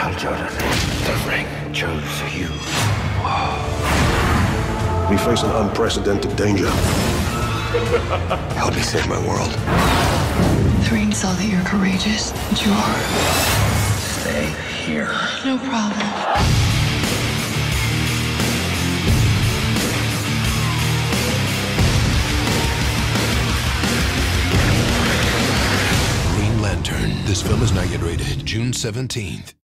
Hal Jordan, the ring chose you. We face an unprecedented danger. Help me save my world. The ring saw that you're courageous, and you are. Stay here. No problem. Green Lantern. This film is not yet rated. June 17th.